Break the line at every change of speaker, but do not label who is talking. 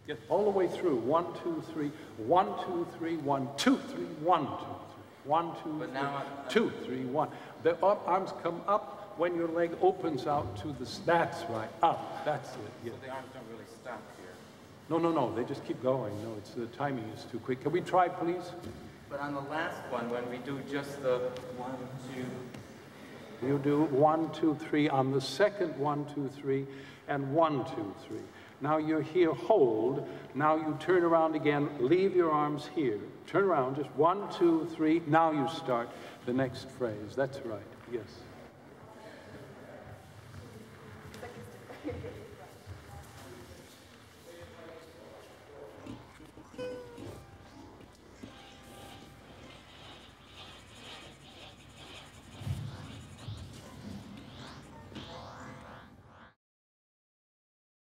Yes, all the way through. 1, 2, 3. 1, 2, 3. 1, 2, 3. 1, 2, 3. 1, 2, 3. 2, 3, 1. The arms come up when your leg opens out to the. That's right. Up. That's it. Yeah.
So the arms don't really stop here.
No, no, no. They just keep going. No, it's the timing is too quick. Can we try, please?
But on the last one, when we do just the 1, 2.
You do 1, 2, 3 on the second 1, 2, 3, and 1, 2, 3. Now you're here, hold. Now you turn around again, leave your arms here. Turn around, just 1, 2, 3. Now you start the next phrase. That's right, yes.